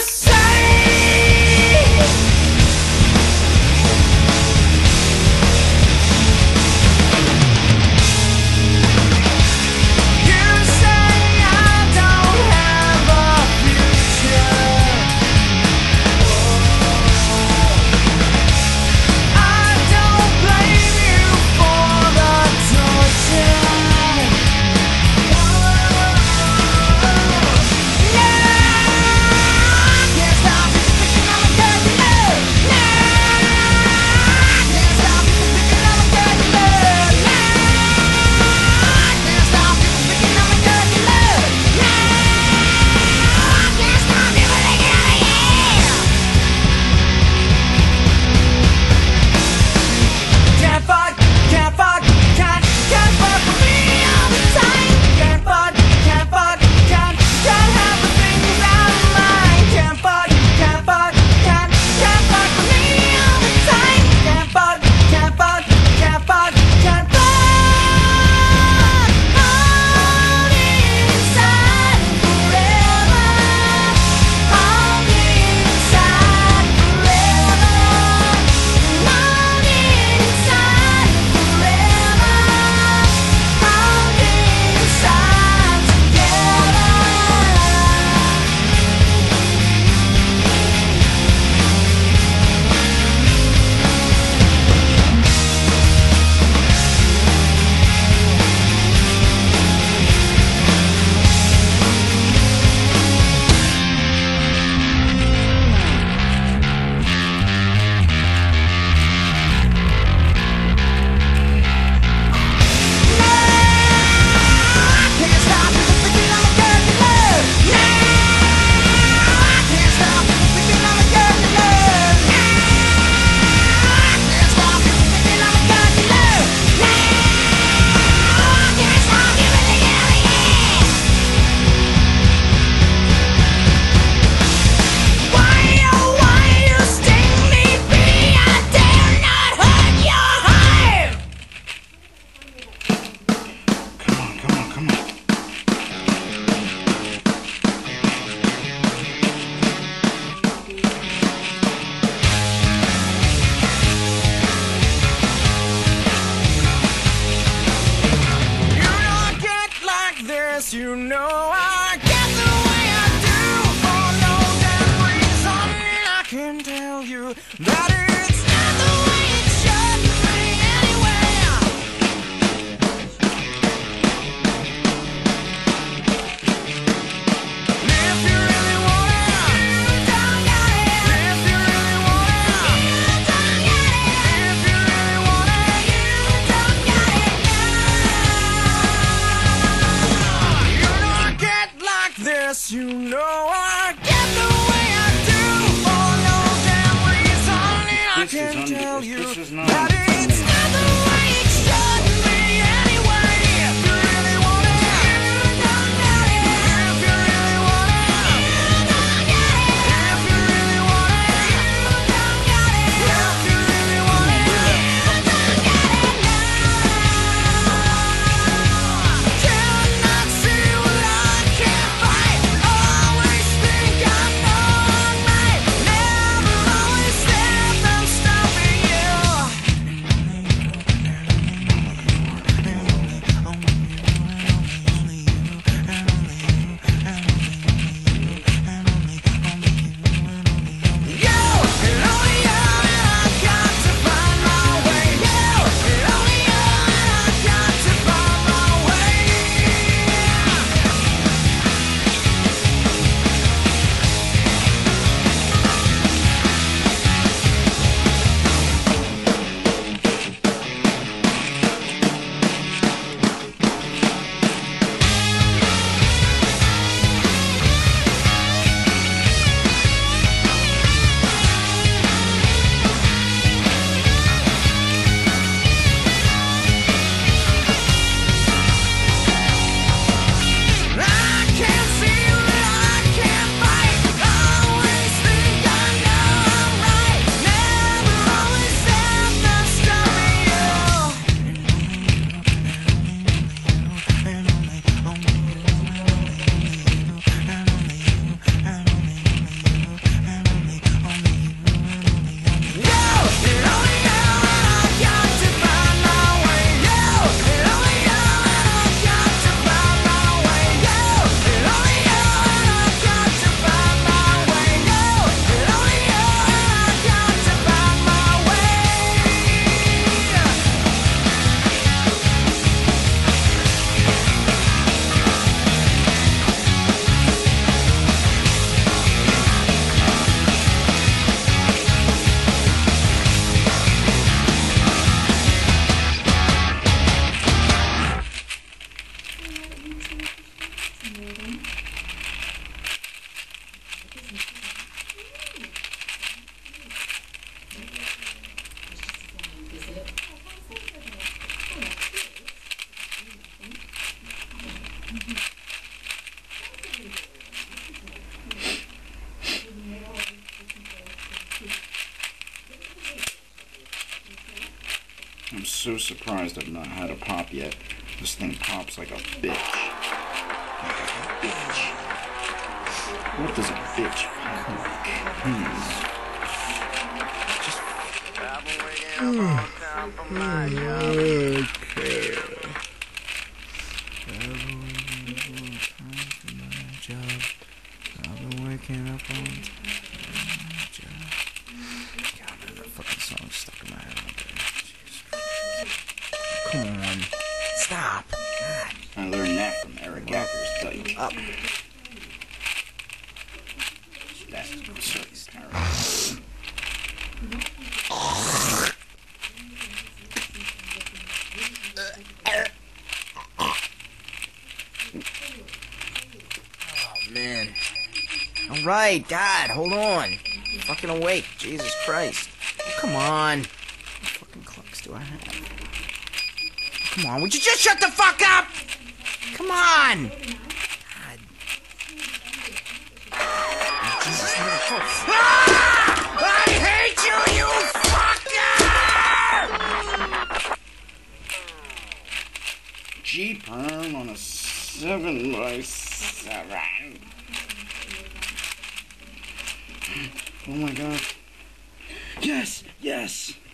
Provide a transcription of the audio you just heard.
You know I get the way I do for no damn reason, and I can tell you that it's not the way it should be anyway. If you really want it, you don't got it. If you really want it, you don't got it. If you really want it, you don't got it this. You know I get the way I do for no damn reason, and I can I'm so surprised I've not had a pop yet. This thing pops like a bitch. Like a bitch. What does a bitch pop? Okay. I've been waking up on time for my job. God, man, that fucking song's stuck in my head all day. Jesus. Come on. Stop. God. I learned that from Eric Acker's Dyke. Up. That's Christ. Oh, man. Alright, God, hold on. I'm fucking awake. Jesus Christ. Oh, come on. What fucking clocks do I have? Come on, would you just shut the fuck up? Come on. God. Oh, Jesus, I hate you, you fucker! G-Perm on a 7x7. Oh my God. Yes, yes.